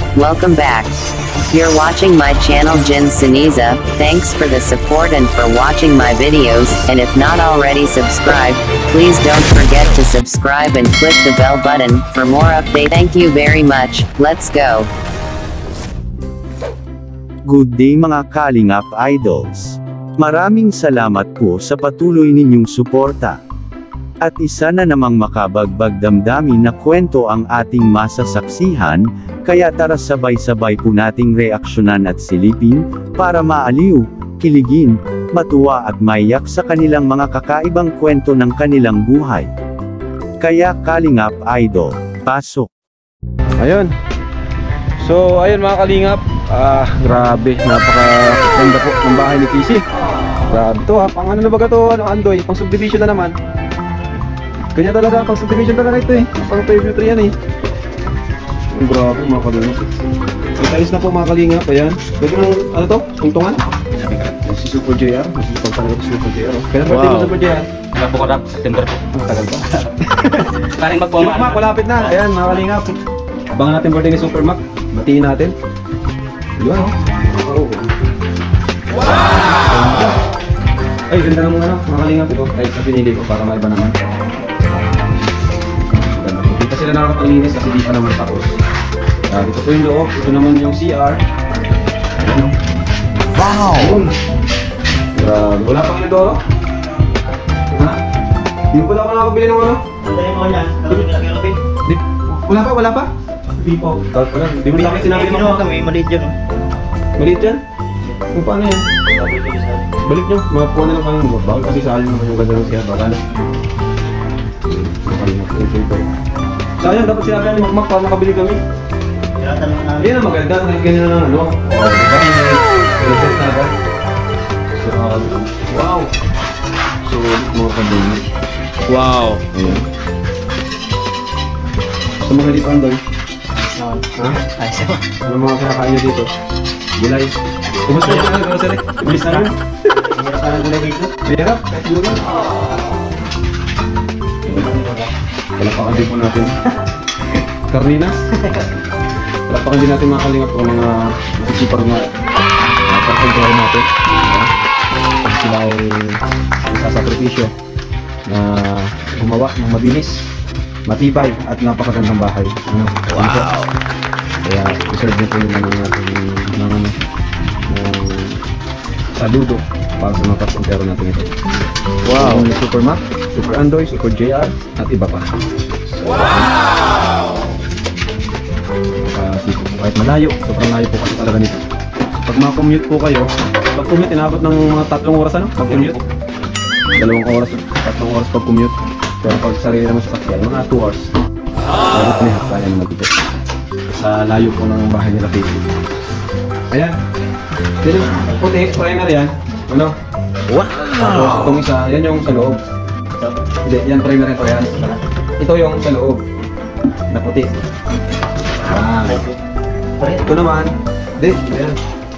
welcome back. You're watching my channel Jin Siniza. Thanks for the support and for watching my videos, and if not already subscribed, please don't forget to subscribe and click the bell button for more update. Thank you very much. Let's go. Good day mga Kalingap Idols. Maraming salamat po sa patuloy ninyong suporta. At isa na namang makabagbag damdamin na kwento ang ating masasaksihan, kaya tara sabay-sabay po nating reaksyonan at silipin, para maaliw, kiligin, matuwa at maiyak sa kanilang mga kakaibang kwento ng kanilang buhay. Kaya Kalingap Idol, pasok! Ayun. So, ayun mga Kalingap. Grabe, napaka-ganda po ng bahay ni Kisi. Grabe to ha, pang ano na ba to, Andoy, pang subdivision na naman. Kanya talaga, pang subdivision talaga ito eh. Pang preview 3 yan eh. Grabe mga Kalingap. Ayos na po mga Kalingap, ayan. Pwede nang, ano to, tungtungan? Si Super JR, masipag talaga si Super JR. Kaya pwede mo Super JR. Wala po ko rap, September po. Ang tagal pa. Karing magpama. Mac, malapit na. Ayan mga Kalingap. Abangan natin birthday ni Super Mac. Batiin natin. Yun oh. Wow! Ay, ganda naman ano, mga Kalingap ito. Kahit sa pinili ko para maiba naman. Ganda. Hindi pa sila nakakapalinis kasi di pa naman tapos. Ito po yung loob. Ito naman yung CR. Wow! Grabe. Wala pang inodoro? Ha? Di pa lang ako nakakabili ng ano? Wala pa? Hindi po. Di mo sa akin sinabi mo. Maliit yun. Maliit yan? Kung paano yan? Balik nyo, mapuha na lang kami. Bakit kasi sa alin naman yung ganda ng siya. Baka na. Sayang, dapat sinabi namin Makmak para makabili kami. Hindi na maganda. Ganyan na lang ano. Wow! So, mga kabili. Wow! Ayan. Sa mga hindi pa Andoy. Ha? Ano mga kinakain nyo dito? Gulay. Kumusta yung mga grocery? Bilis na rin. Hirap na ng gulay dito. Hirap, kahit gulay. Palapakan din po natin. Karninas. Palapakan din natin mga Kalingap ng mga masisipag na karpentero natin. Sila ay sasakripisyo na gumawa ng mabilis, matibay at napakagandang bahay. Wow! Kaya deserve nyo po yung mga saludo para sa mga karpentero natin ito. Wow! Super Mac, Super Andoy, Super JR at iba pa. Wow! Kahit malayo, sobrang layo po kasi talaga nito. Pag mga-commute po kayo, pag commute inabot ng mga 3 oras ano? Pag commute 2 oras, 3 oras pag commute. Pero pag sarili naman sa sakyan, mga 2 hours. Kaya naman dito. Sa layo po ng bahay nila Casey. Ayan. Dito, puti, primer yan. Ano? Wow! Tapos itong isa, yan yung sa loob. Hindi, yan primer ito yan. Ito yung sa loob. Na puti. Ito naman. Hindi, yan.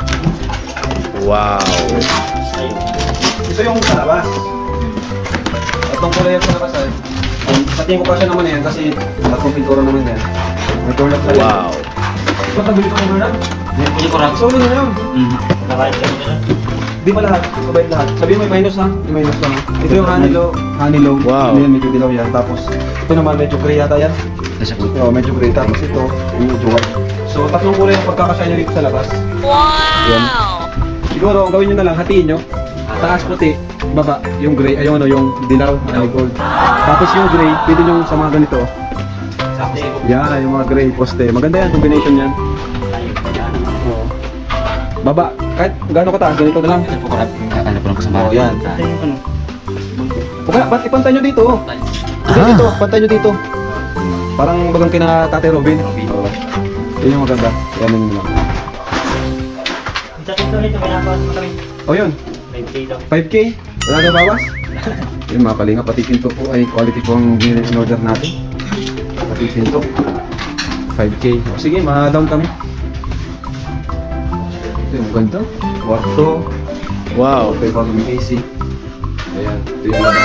Wow! Ito yung sa labas. Itong kulay yung sa labas ay. Sa tingin ko pa siya naman yan kasi tatlong pintura naman yan. May doorknob na rin. Wow! Ba't nabili ko ng doorknob? Hindi ko rap. So, ano na yun? Nakahit kami nila. Di ba lahat? Kabait lahat. Sabihin mo yung minus ha? Yung minus lang. Ito yung honey low. Wow! Ano yan, medyo dilaw yan. Tapos, ito naman medyo gray yata yan. Nasa puto. Oo, medyo gray. Tapos ito, yung medyo white. So, tatlong kulay ang pagkakasya nyo dito sa labas. Wow! Yan. Siguro, gawin nyo na lang, hatiin nyo. Taas puti, baba, yung gray, ay yung ano, yung dilaw, ay gold. Tapos yung gray, pwede nyo sa mga ganito. Yan, yung mga gray poste. Maganda yan, combination yan. Oo. Baba, kahit gaano kataas, ganito na lang. Ano po rap? Ano po lang kasama? Oo, yan. Okay, ba't ipantay nyo dito? Sige dito, pantay nyo dito. Parang bagang kina Tate Robin. Oo. Yun yung maganda. Yan yung lang. Sa pinto nito, may nabawas mo kami. O yun. 5K daw. 5K? Wala na bawas? Yun mga Kalingap, pati pinto po ay quality po ang in-order natin. Pati pinto 5K. O, sige, ma-down kami. Ito yung ganda. Kwarto. Wow. Okay, bago may AC. Ayan. Ito yung labas.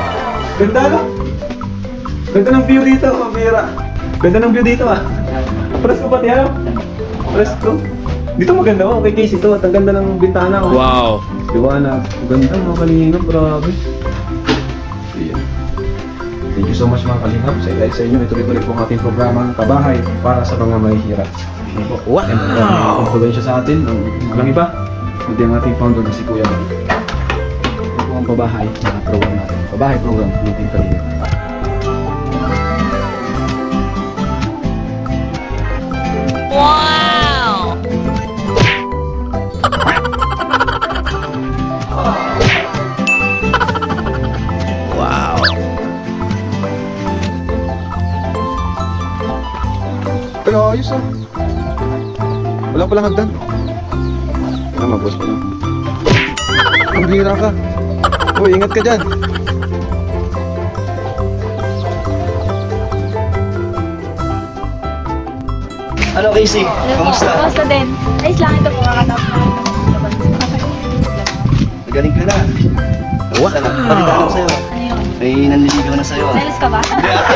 Ganda no? Ganda ng view dito, Mabira. Ganda ng view dito ah. Presko pati ano? Presko. Dito maganda oh, kay Casey to. At ang ganda ng bintana oh. Wow! Liwanag. Ganda mga kalingap, grabe. Ayan. Thank you so much mga kalingap. Dahil sa inyo, ituloy-tuloy po ang ating programang Kabahay para sa mga mahihirap. Wow! And ang influensya sa atin, ang walang iba, kundi ang ating founder na si Kuya Mel. Ito po ang Pabahay na program natin. Pabahay program ng Team Kalingap. Wow! Wow! Ay, ayos ah. Wala palang hagdan. Mabos pa lang. Ang bihira ka. Uy, ingat ka dyan. Ano Casey? Kamusta? Kamusta din? Ayos lang ito po kakatapos na. Magaling ka na. Kamusta na? Balita lang sa'yo. Ano yun? May nanliligaw na sa'yo. Selos ka ba?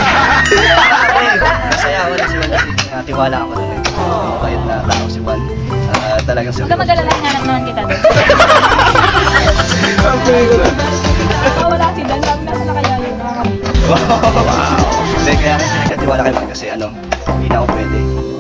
Masaya ako na si Juan kasi tiwala ako na mabait na tao si Juan. Talagang Huwag ka mag-alala, hanap naman kita doon. Wala si Dan, sabi nasa na kaya yun, nakakabit. Hindi, kaya kasi nagkatiwala kayo kasi ano, hindi na ako pwede.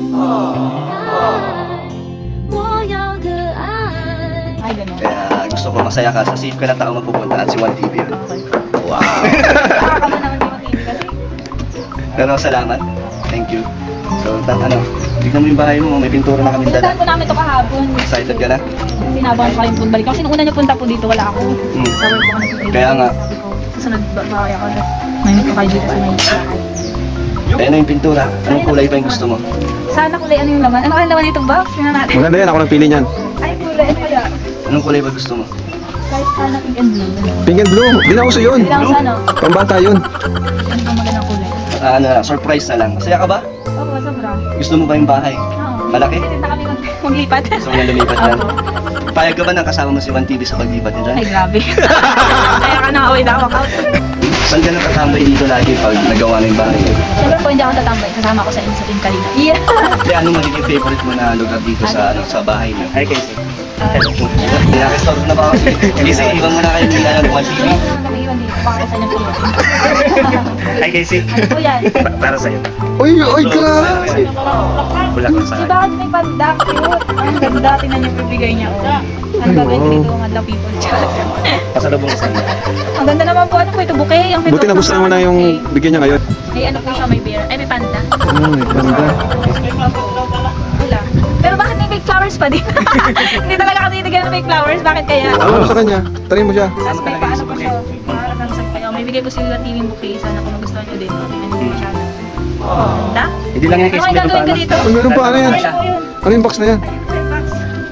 Ay, gano'n. Kaya gusto ko masaya ka sa safe ka na tao mapupunta at si Juan TV yun. Nakakama naman di mag-TV kasi. Pero salamat. Thank you. So, ano, tignan mo yung bahay mo, may pintura na kami Pinuntahan dala. ko namin ito kahapon. Excited ka na? Sinabahan ko kayong pagbalik. Kasi nung una niyo punta po dito, wala ako. Hmm. Sa work ko kami. Kaya nga. Susunod ba kaya ako? Ngayon ko kayo dito sa may bahay. Eh, ano yung pintura? Anong kulay ba yung gusto mo? Sana kulay ano yung laman? Ano kaya laman itong box? Tingnan natin. Maganda yan, ako nang pili niyan. Ay, kulay. Ano kaya? Anong kulay ba gusto mo? Kahit sana pink and blue. Pink and blue, di na uso yun. Hindi lang sa ano. Pambata yun. Ano ang magandang kulay? Ano, surprise na lang. Masaya ka ba? Oo, sobra. Gusto mo ba yung bahay? Oo. Malaki? Kasi na kami maglipat. Gusto mo na lumipat yan? Payag ka ba nang kasama mo si Juan TV sa paglipat niya dyan? Ay, grabe. Kaya ka na, wait ako out. Saan ka nakatambay dito lagi pag nagawa na yung bahay? Siyempre po, hindi ako tatambay. Kasama ko sa inyo sa Team Kalingap. Yeah. Hindi, anong magiging favorite mo na lugar dito sa bahay niyo? Ay, Casey. Pinaka-stop na ba kasi? Casey, iwan mo na kayo ng Juan TV. Nag-iwan dito. Baka sa inyo po. Hi, Casey. Ano po yan? Para sa'yo. Uy, grabe. Bulaklak Si bakit may panda? Cute. Ang ganda. Tingnan niyo yung bibigay niya. Oh. Ano gagawin ko dito? Madlaw people. Pasalubong sa inyo. Ang ganda naman po. Ano po ito? Bouquet? Ang Buti na gusto mo na yung bigyan niya ngayon. May ano po siya, may bear. Ay, may panda. Ay, ganda. Wala. Pero bakit may fake flowers pa din? Hindi talaga kasi tinigyan ng fake flowers. Bakit kaya? Ano mo sa kanya? Try mo siya. Tapos may paano po siya. Para lang sa kayo. May bigay po sila TV bouquet. Sana kung magustuhan nyo din. Tingnan nyo po siya. Ganda? Hindi lang yan, Ano Casey. may gagawin ko dito? Ay, meron pa, ano yan? Ano po yun? Ano yung box na yan? Red box.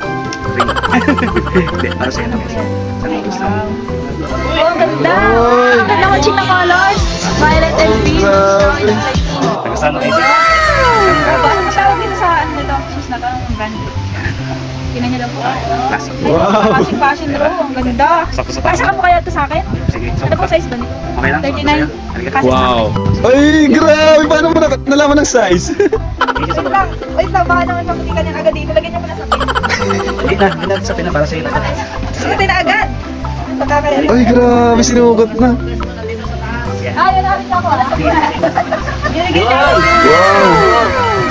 Hindi, para sa'yo na, Casey. Saan mo gusto mo? Oh, ang ganda! Ang ganda matching na colors! Violet and pink. Saan mo, Casey? Ano masawag dito sa ano nito? Shoes na to? Ang brand. Tingnan niyo lang po. Classic. Wow. Classic fashion row. Ang ganda. Sakto sa Pasok mo kaya ito sa akin? Sige. Ano po size ba nito? Okay lang. 39. Halika. Wow. Ay, grabe. Paano mo nalaman ng size? Wait lang, baka naman maputikan yan agad dito. Lagyan niyo pa na sa pin. Hindi na. Hindi na sa pina para sa'yo na. Susutin na agad. Pagkakaya. Ay, grabe. Sinugot na. Ah, yun namin ako. Binigay niya. Wow.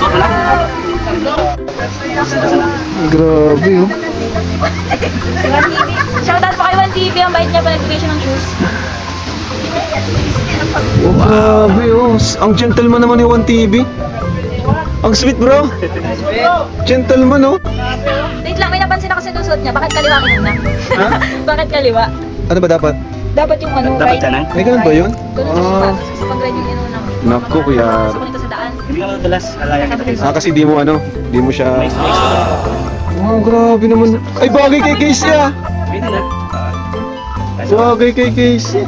Grabe, oh. 1TV. Shoutout po kay 1TV. Ang bait niya pa nagbigay siya ng shoes. Oh, grabe, oh. Ang gentleman naman ni One TV. Ang sweet, bro. Gentleman, oh. Wait lang, may napansin ako sa suot niya. Bakit kaliwa ka muna? Ha? Bakit kaliwa? Ano ba dapat? Dapat yung ano, Dapat right? kanan? May ganun ba yun? Ganun kasi Ah. sa pag-ride yung inuna mo. Naku, kuya. Gusto ko nito sa daan. Hindi ka madalas alaya kita, Casey. Kasi di mo ano, di mo siya... Nice. Wow, grabe naman. Ay, bagay kay Casey, ah. Pwede na. Bagay kay Casey.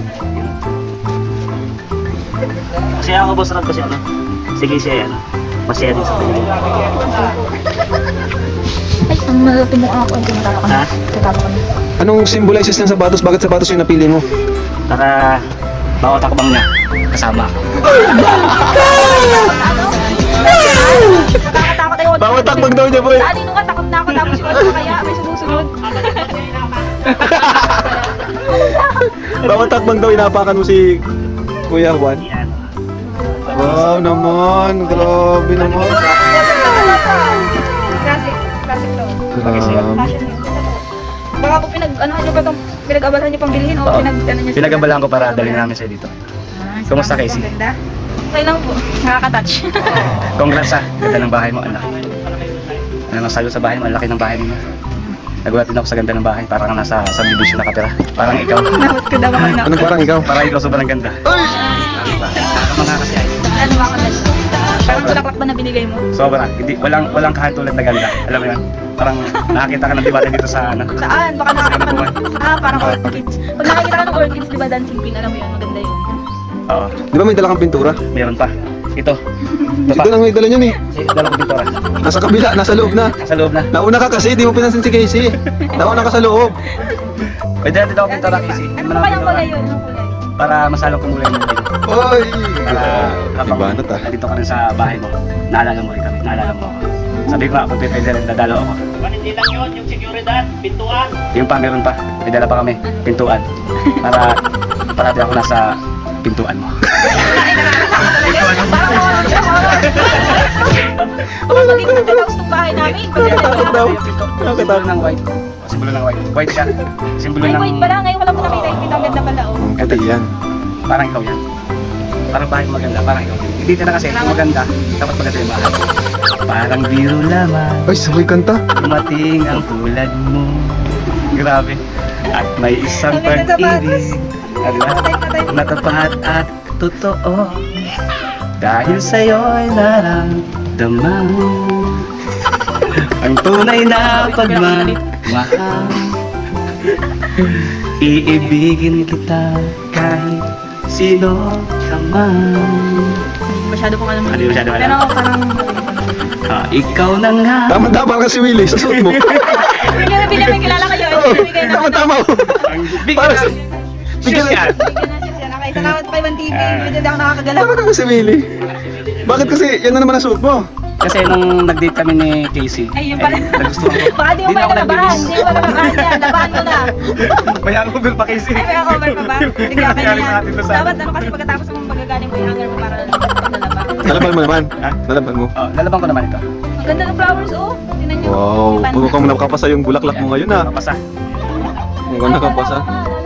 Kasi ako boss Rob kasi ano. Sige siya yan. Masaya din sa kanya. Ay, ang malapit mo ako. Ang tumatalo ka na. Ha? Tumatalo ka na. Anong symbolizes ng sapatos? Bakit sapatos yung napili mo? Para bawat takbang niya kasama ako. Ano? Nakakatakot takbang daw niya, boy. Kanino nga, takot na ako. Tapos yung ano pa kaya, may sumusunod. Bawat takbang daw, inapakan mo si Kuya Juan. Wow naman, grabe naman. Classic to. Grabe. Baka po ano nyo ba itong pinag-abalahan nyo pang bilhin o ano nyo? Pinag-abalahan ko para dalhin namin siya dito. Kumusta, Casey? Ganda. Okay lang po. Nakaka-touch. Congrats ha. Ganda ng bahay mo, ang laki. Ano masayo sa bahay mo, ang laki ng bahay mo. Nagulat din ako sa ganda ng bahay, parang nasa subdivision nakatira. Parang ikaw. Nakot ko daw ako na. Anong parang ikaw? Parang ikaw sobrang ganda. Mga kasi ay. Ano ba ako na? Parang tulaklak ba na binigay mo? Sobra. Hindi, walang kahatulan na ganda. Alam mo yan? Parang nakakita ka ng diwata dito sa ano. Saan? Baka nakakita ka Sa ng... parang orchids. Pag nakikita ka ng orchids, di ba dancing queen? Alam mo yun, maganda yun. Oo. Di ba may dala kang pintura? Meron pa. Ito. Ito pa. Ito lang may dala niyan eh. Dala ko pintura. Nasa kabila, nasa loob na. Sa loob na. Nauna ka kasi, di mo pinansin si Casey. Nauna ka sa loob. Pwede natin ako pintura, Casey. Ano ba kayang kulay yun? Anong kulay? Para masalong kumulay mo din. Oy! Para Ibanat ah. nandito ka rin sa bahay mo. Naalala mo rin kami. Naalala mo ako. Sabi ko nga, kung pwede rin, dadalo ako. Hindi lang yun, yung seguridad, pintuan. Yung pa, meron pa. May dala pa kami. Pintuan. Para parati ako nasa pintuan mo. Magiging natataos ng bahay namin. Nakatakot daw. Simbolo ng white. O, simbolo ng white. White siya. Simbolo Ay, ng... wait pala. Ngayon ko lang po nakita yung pitang ganda pala. Oh. Ang puti yan. Parang ikaw yan. Parang bahay mo maganda. Parang ikaw. Hindi ka na kasi kung maganda. Dapat maganda yung bahay. Parang biro lamang. Ay, sabay kanta. Dumating ang tulad mo. Grabe. At may isang Ang ganda pag-ibig. Diba? Natapat at totoo. Dahil sa'yo'y naramdaman ang tunay na pagmamahal. Iibigin kita kahit sino ka man. Hindi masyado pong alam. Hindi masyado alam. Pero parang... Ikaw na nga. Tama-tama ka si Willie sa suot mo. Bigyan may kilala kayo. Ibigay na. Tama-tama mo. Bigyan na. Bigyan na. Okay, salamat pa yung TV. Hindi ako nakakagalaw. Tama ka si Willie. Bakit kasi yan na naman ang suot mo? Kasi nung nag-date kami ni Casey, Ay, yun pala. nagustuhan ko. Baka di mo Di na pa ako nalabahan. nagbibis. Hindi mo nalabahan yan. Labahan mo na. May hangover pa Casey. Ay, may cover pa ba? Hindi ka Nangyari kanya sa atin to sa- Dapat ano kasi pagkatapos mong magagaling mo yung hanger mo para nalaba. Nalaban mo naman. Ha? Nalaban mo. Oh, lalaban ko naman ito. Ang ganda ng flowers, oh. Tingnan nyo. Wow, Yung puro kang nakapasa yung bulaklak mo ngayon ah. Kapasa. Mukhang nakapasa.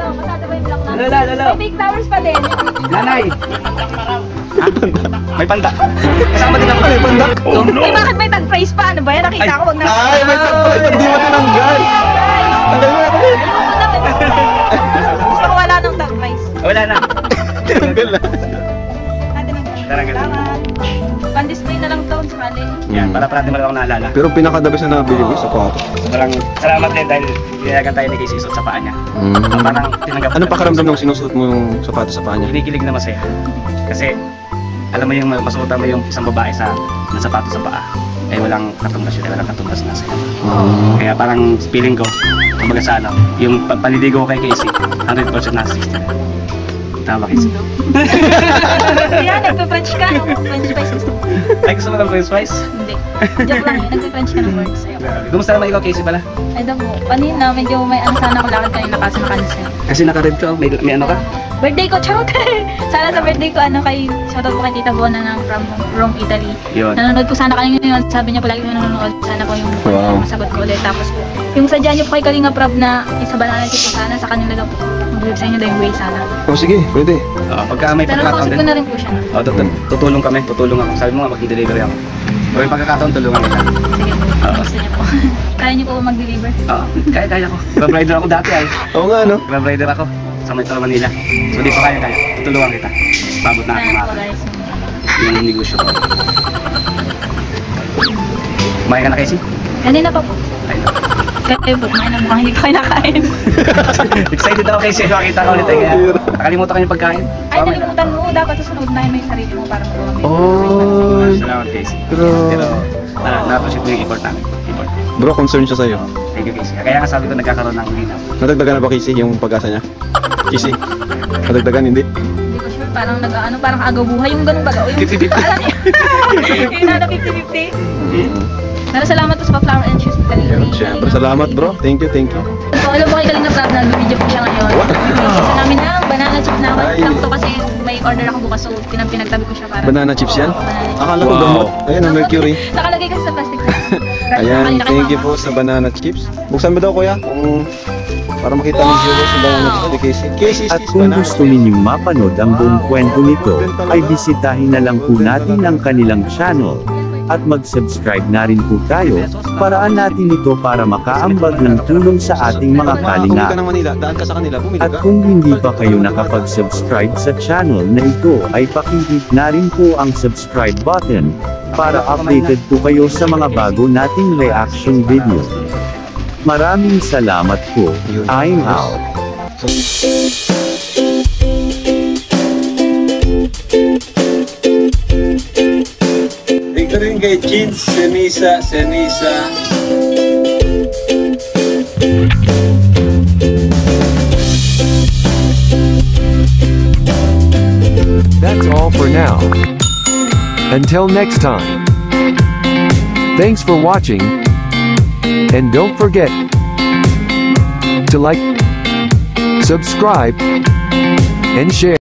Lala. May big flowers pa din. Nanay. Ha? May panda. Kasama din ako. Ay, pandak. Oh no. Eh, bakit may tag price pa? Ano ba yan? Nakita ko, wag na. Ay, may tagpay. Hindi mo tinanggal. Tanggal mo na kami. Gusto ko wala ng tag price. Wala na. Tinanggal na. Natin ang Talaga. salamat. Pan-display na lang to, sakali. Yan, para parati mo lang ako naalala. Pero pinaka-the-best na nabili ko sa kwato. Sobrang salamat din dahil ginagan tayo ni Casey suot sa paa niya. Parang tinanggap. Anong pakaramdam nung sinusuot mo yung sapatos sa paa niya? Kinikilig na masaya. Kasi alam mo yung masuotan mo yung isang babae sa sapatos sa paa. Eh walang katumbas yun, walang katumbas na sa'yo. Kaya parang feeling ko, kumbaga sa ano, yung paniligo ko kay Casey, 100% na 60 na. Tama ba Casey? Yan, nagpe-French ka. French fries gusto mo. Ay gusto mo ng french fries? Hindi. Joke lang yun. Nagpe-French ka ng words. Ayoko. Kumusta naman ikaw Casey pala? Ay, daw po. Kanina, medyo may ano sana ko lakad kanina kaso nakansel. Kasi naka-red ka, may ano ka? Birthday ko, charot! Sana sa birthday ko, shoutout po kay Tita Bona ng from Rome, Italy. Yun. Nanonood po sana kanina yun. Sabi niya palagi nanonood. Sana po yung Wow. masagot ko ulit. Tapos yung sadya niyo po kay Kalinga Prab na isa banana chip po sana sa kanila daw po. Mag-vlog sa inyo daw yung way sana. Oh, sige, pwede. Pagka may Pero pagkakataon nausap ko din. na rin po siya. Oh, tutulong kami, tutulong ako. Sabi mo nga, mag-delivery ako. Pero yung pagkakataon, tulungan kita. Sige po. Oo. Gusto niya po. Kaya niyo po mag-deliver. Oo, kaya ko. Grab rider ako dati ay. Oo nga, no? Grab rider ako sa Metro Manila. So di pa kaya. Tutulungan kita. Pabot na ako Kaya po mga guys. yung negosyo ko. Kumain ka na Casey? Kanina pa po. Ayun. Kaya po, kumain na mukhang hindi ko kinakain. Excited ako Casey. Makita ka ulit. Kaya nakalimutan ko yung pagkain. Ay, nalimutan mo. Dapat susunod na yung sarili mo para magawa mo. Oy. Salamat Casey. Grabe. Pero na-appreciate mo yung effort namin. Effort. Bro, concerned siya sa'yo. Thank you Casey. Kaya nga sabi ko nagkakaroon ng linaw. Nadagdagan na ba Casey yung pag-asa niya? Casey? Nadagdagan, hindi? Hindi ko sure, parang parang agaw buhay yung ganun baga. O yung 50-50. alam niyo. Yung na 50-50. Pero salamat po sa Flower and Shoes ni Kalinga. Ayun, syempre. Salamat bro. Thank you, thank you. So, hello po kay Kalinga Prab, nag-video po siya ngayon. Gusto namin ng banana chip na Ay. lang to kasi may order ako bukas so pinagtabi ko siya para. Banana chips yan? Banana chips. Akala ko gamot. Ayun, ang mercury. Nakalagay kasi sa plastic. Ayan, thank you po sa banana chips. Buksan mo daw kuya kung para makita ng viewers yung banana chips ni Casey. Casey's At Cheese kung Banana. gusto ninyong mapanood ang buong kwento nito, ay bisitahin na lang po natin ang kanilang channel. At mag-subscribe na rin po tayo, paraan natin ito para makaambag ng tulong sa ating mga Kung uwi kalingap. ka ng Manila, daan ka sa kanila, bumili At ka. kung hindi pa kayo nakapag-subscribe sa channel na ito ay pakihit na rin po ang subscribe button, para updated po kayo sa mga bago nating reaction video. Maraming salamat po, I'm out. Thank you rin kay Kids, Senisa. That's all for now. Until next time. Thanks for watching. And don't forget to like, subscribe, and share.